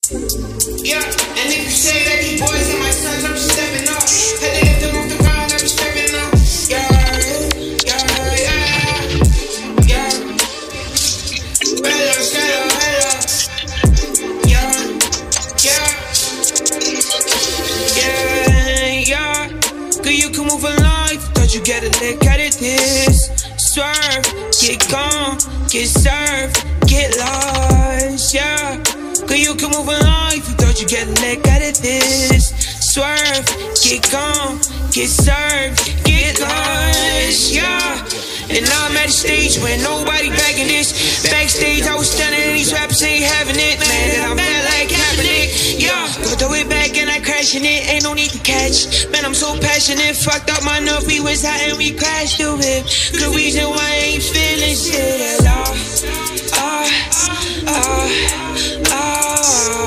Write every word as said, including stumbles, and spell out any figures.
Yeah, and if you say that these boys and my sons, I'm just stepping up. Had to lift them off the ground, I'm just stepping up. Yeah, yeah, yeah, yeah. Hello, hello, hello. Yeah, yeah, yeah, yeah. Girl, you can move in life, thought you get a lick out of this. Swerve, get gone, get served, get lost, yeah. Girl, you can move in life, you thought you get a lick out of this. Swerve, get gone, get served, get lost, yeah. And now I'm at a stage where nobody bagging this. Backstage, I was standing and these rappers ain't having it. Man, and I'm mad like Kaepernick, yeah. Go throw it back and I crashing it, ain't no need to catch. Man, I'm so passionate, fucked up my nerve, we was hot and we crashed through it. The reason why I ain't feeling shit at all. Ah, ah, ah.